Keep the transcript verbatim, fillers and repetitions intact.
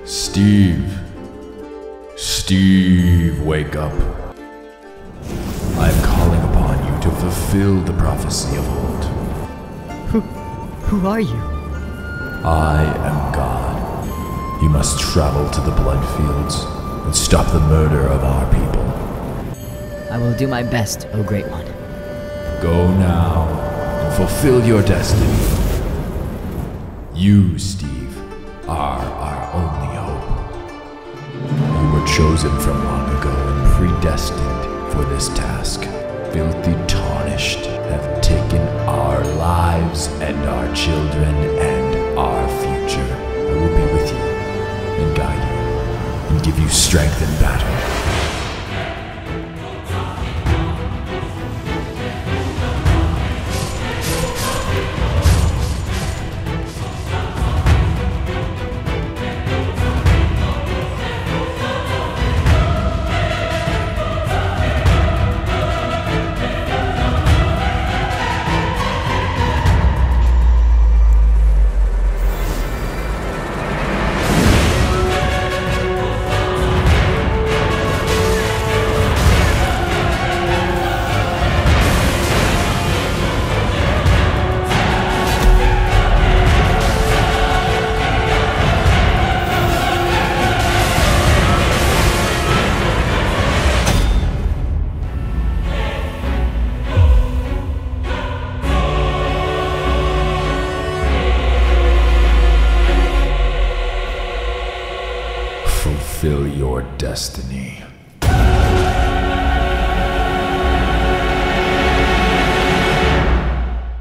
Steve. Steve, wake up. I am calling upon you to fulfill the prophecy of old. Who, who are you? I am God. You must travel to the blood fields and stop the murder of our people. I will do my best, O Great One. Go now and fulfill your destiny. You, Steve, are our only hope. You were chosen from long ago and predestined for this task. Filthy Tarnished have taken our lives and our children and our future. I will be with you and guide you and give you strength in battle. Fulfill your destiny.